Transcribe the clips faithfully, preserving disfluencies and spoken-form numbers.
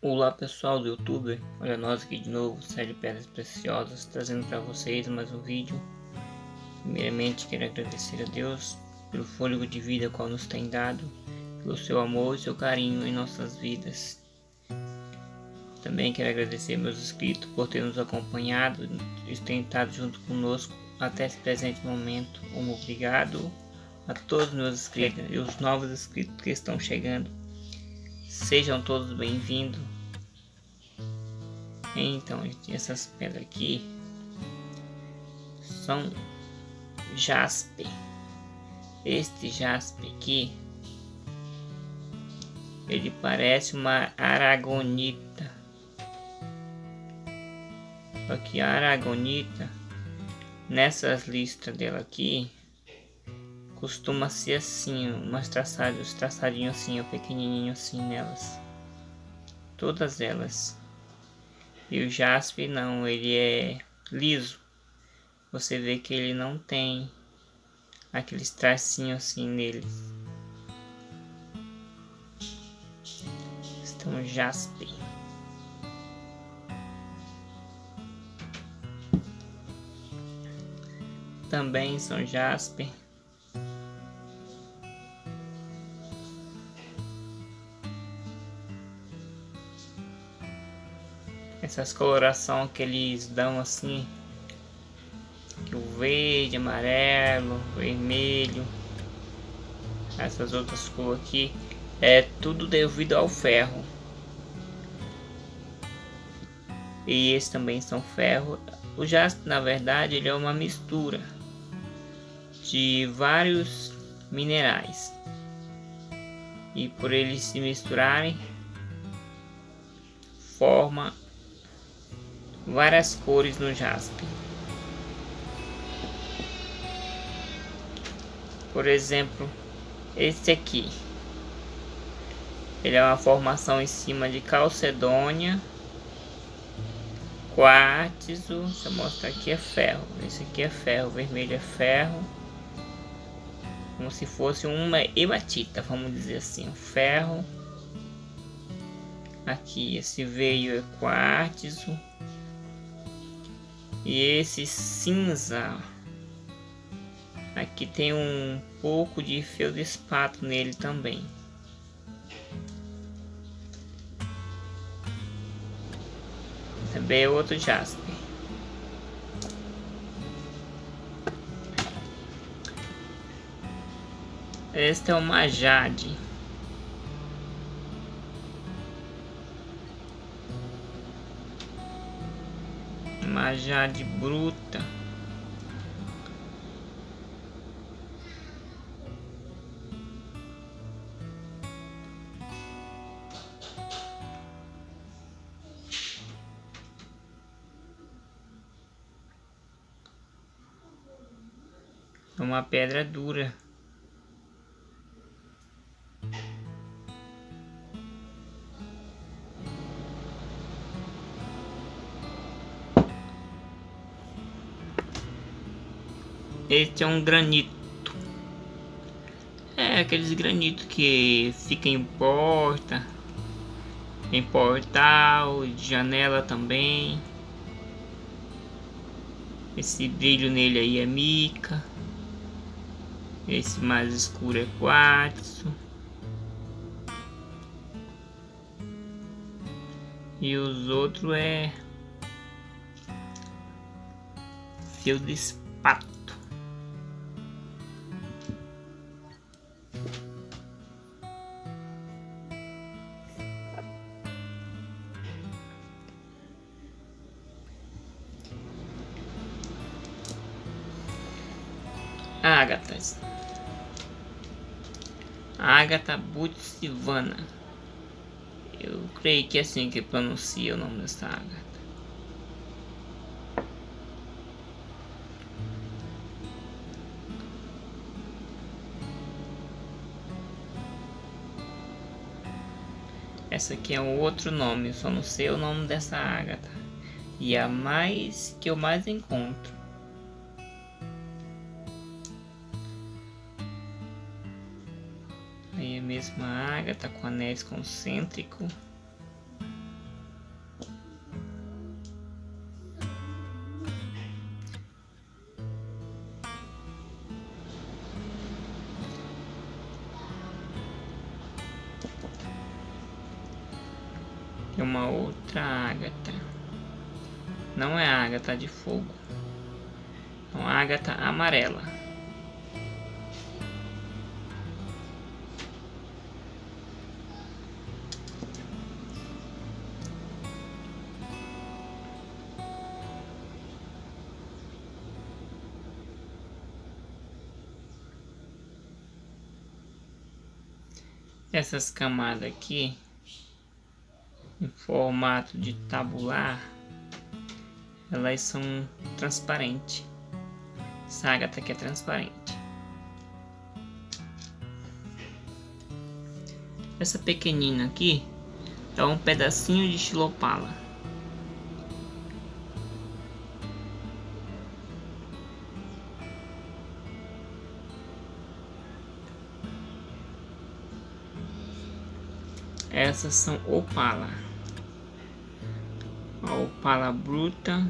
Olá pessoal do YouTube, olha nós aqui de novo, série Pedras Preciosas, trazendo para vocês mais um vídeo. Primeiramente quero agradecer a Deus pelo fôlego de vida qual nos tem dado, pelo seu amor e seu carinho em nossas vidas. Também quero agradecer meus inscritos por ter nos acompanhado e ter estado junto conosco até esse presente momento. Um obrigado a todos os meus inscritos e os novos inscritos que estão chegando. Sejam todos bem-vindos. Então, essas pedras aqui são jaspe. Este jaspe aqui, ele parece uma aragonita. Só que a aragonita, nessas listras dela aqui, costuma ser assim, umas traçados, traçadinhos assim, ó, pequenininho assim nelas. Todas elas. E o jaspe não, ele é liso. Você vê que ele não tem aqueles tracinhos assim neles. Então, jaspe. Também são jaspe. Essas colorações que eles dão assim, que o verde, amarelo, vermelho, essas outras cores aqui, é tudo devido ao ferro. E esses também são ferro. O jaspe, na verdade, ele é uma mistura de vários minerais. E por eles se misturarem, forma várias cores no jaspe. Por exemplo, esse aqui, ele é uma formação em cima de calcedônia, quartzo. Deixa eu mostrar aqui, é ferro. Esse aqui é ferro, vermelho é ferro, como se fosse uma hematita, vamos dizer assim, um ferro. Aqui esse veio é quartzo. E esse cinza aqui tem um pouco de feldspato nele também. Também é outro jaspe. Este é uma jade. Uma jade bruta. É uma pedra dura. Este é um granito. É aqueles granitos que fica em porta, em portal, de janela também. Esse brilho nele aí é mica. Esse mais escuro é quartzo. E os outros é feldspato. Ágatas. Ágata butsivana. Eu creio que é assim que pronuncia o nome dessa ágata. Essa aqui é um outro nome, eu só não sei o nome dessa ágata. E a mais que eu mais encontro. Aí a mesma ágata com anéis concêntricos. Tem uma outra ágata. Não é ágata de fogo. É uma ágata amarela. Essas camadas aqui, em formato de tabular, elas são transparentes. Essa ágata aqui é transparente. Essa pequenina aqui é um pedacinho de xilopala. Essas são opala. A opala bruta,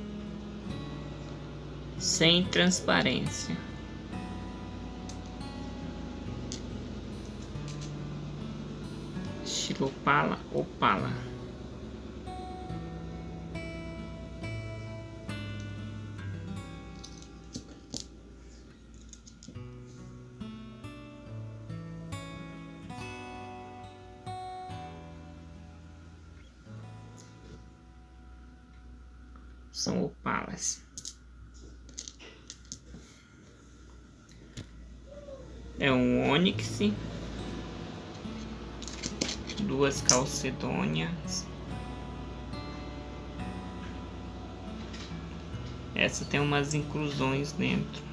sem transparência. Xilopala, opala. São opalas. É um ônix, duas calcedônias. Essa tem umas inclusões dentro.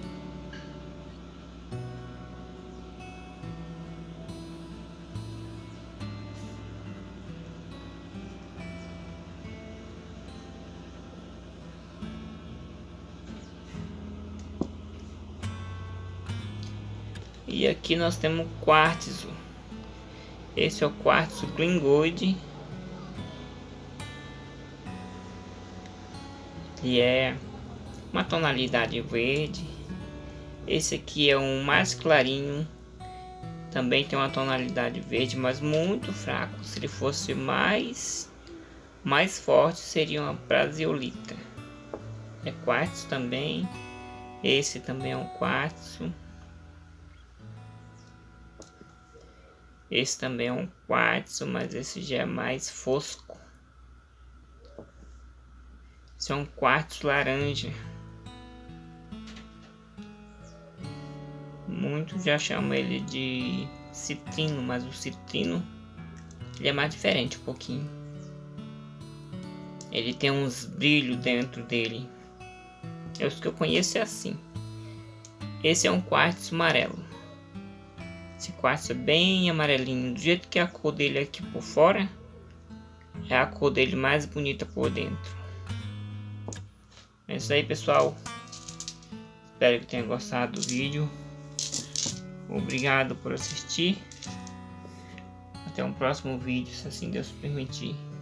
E aqui nós temos quartzo. Esse é o quartzo Green Gold. Ele é uma tonalidade verde. Esse aqui é um mais clarinho. Também tem uma tonalidade verde, mas muito fraco. Se ele fosse mais, mais forte, seria uma praseolita. É quartzo também. Esse também é um quartzo. Esse também é um quartzo, mas esse já é mais fosco. Esse é um quartzo laranja. Muitos já chamam ele de citrino, mas o citrino ele é mais diferente um pouquinho. Ele tem uns brilhos dentro dele. É os que eu conheço é assim. Esse é um quartzo amarelo. Esse quartzo é bem amarelinho, do jeito que a cor dele aqui por fora é a cor dele mais bonita por dentro. É isso aí, pessoal. Espero que tenha gostado do vídeo. Obrigado por assistir. Até um próximo vídeo, se assim Deus permitir.